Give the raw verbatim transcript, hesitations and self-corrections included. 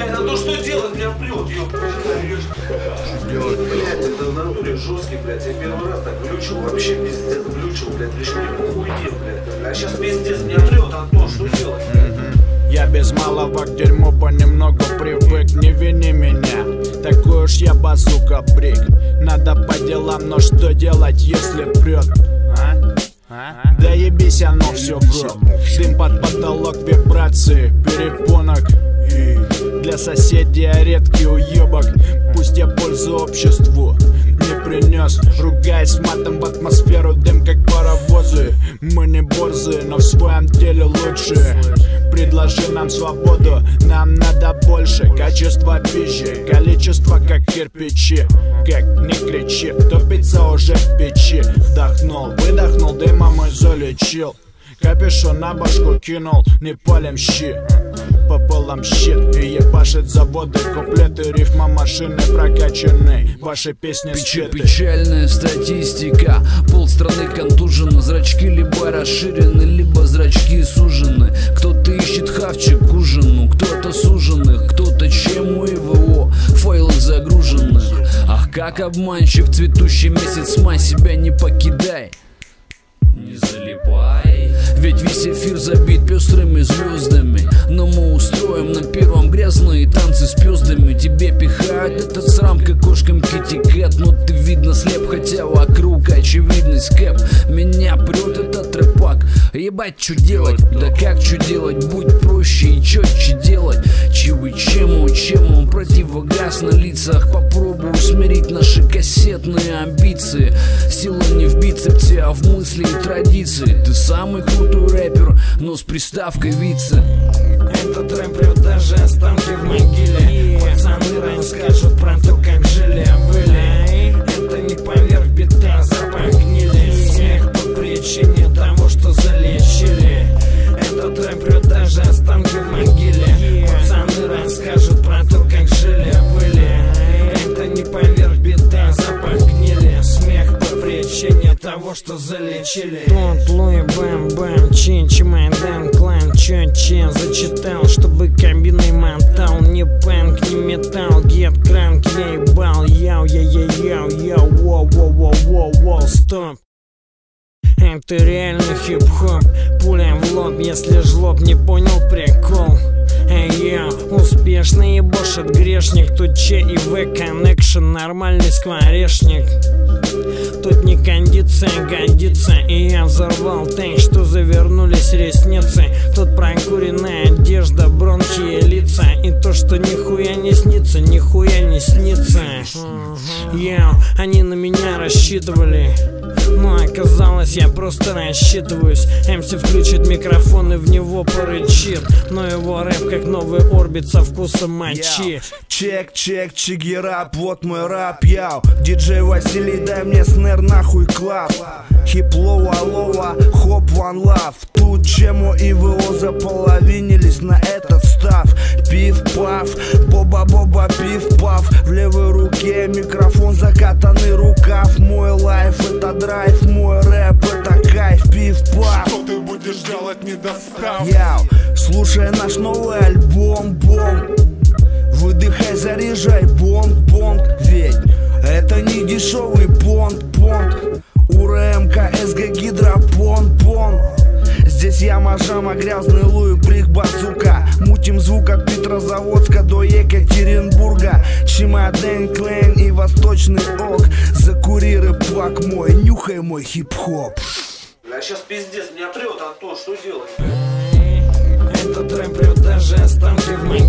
блядь, а то что делать? Меня прет, ёпта. Блядь, это в натуре жесткий, блядь. Я первый раз так глючил, вообще пиздец глючил, блядь. Решили похуйте, блядь. А сейчас пиздец, меня прет, Антон, что делать? Я без малого к дерьму понемногу привык, не вини меня. Такой уж я базука брик. Надо по делам, но что делать, если прет? А? А? Да ебись, оно все в рот. Дым под потолок, вибрации перепонок. Для соседей редкий уебок. Пусть я пользу обществу не принес, ругаясь матом в атмосферу, дым как паровозы. Мы не борзые, но в своем деле лучшие. Предложи нам свободу, нам надо больше. Качество пищи, количество как кирпичи. Как не кричи, топится уже в печи. Вдохнул, выдохнул, дымом и залечил. Капюшон на башку кинул, не палим щи. Пополам щит и ебашит заводы. Куплеты, рифма машины прокачанные. Ваши песни спеты. Печальная статистика. Полстраны контужены. Зрачки либо расширены, либо зрачки сужены. Кто-то ищет хавчик к ужину, кто-то суженных, кто-то чему и ВО. Файлы загружены. Ах, как обманчив цветущий месяц май. Себя не покидай, не залипай. Ведь весь эфир забит пестрыми звездами. Но мы устроим на первом грязные танцы с пездами. Тебе пихают этот срам, как кошкам китикет. Но ты видно слеп, хотя вокруг очевидность кэп. Меня прет этот рэпак. Ебать, что делать? Да как что делать? Будь проще и четче делать. Чего чему, чему противогаз на лицах. Попробую смирить наши кассетные амбиции. Сила не в бицепсе, а в мысли и традиции. Ты самый крутой рэпер, но с приставкой вице. Этот рэп прет даже останки в могиле. Пацаны ран скажут про то, как жили, были. Это не поверх бита, запах гнили. Смех по причине того, что залечили. Этот рэп прет даже останки в могиле. Пацаны ран скажут про то, как жили, были. Это не поверх бита, запах гнили. Смех по причине того, что залечили. Тот Луи Бэм Бэм Чин Чимай Дэн Клан Чо Че зачитал, чтобы кабиной мотал. Не панк, не металл, гет кранк, я ебал. Яу, я я яу, яу, воу, воу, воу, воу, воу, стоп. Это реально хип-хоп. Пуля в лоб, если жлоб не понял прикол. Эй, я успешный ебошит грешник. Тут Че и В коннекшн, нормальный скворечник. Тут не кондиция годится. И я взорвал так, что завернулись ресницы. Тут прокуренная одежда, бронхи и лица. И то, что нихуя не снится, нихуя не снится. Яу, они на меня рассчитывали. Но оказалось, я просто рассчитываюсь. МС включит микрофон и в него порычит. Но его рэп как новый орбит со вкусом мочи. Чек, чек, чигирап, вот мой рап, яу. Диджей Василий, дай мне снэр, нахуй клап. Хип-лоу, алоа, хоп, one love. Тут Чему и ВО заполовинились на этот став. Пиф-паф, боба-боба, пиф-паф. В левой руке микрофон, закатанный рукав. Мой лайф это драйв, мой рэп это кайф. Пиф-паф. Что ты будешь делать, не достав? Яу, слушай наш новый альбом, бом. Выдыхай, заряжай, бонг-бонг. Ведь это не дешевый понт-понт. УРМК, СГ, гидропонт-понт. Здесь яма, жама, грязный луи, брик, базука. Мутим звук от Петрозаводска до Екатеринбурга. Чемоден, клен и восточный ок. Закури рэп-пак мой, нюхай мой хип-хоп. А сейчас пиздец, меня прет, Антон, что делать? Этот рэп прет даже останки в могиле.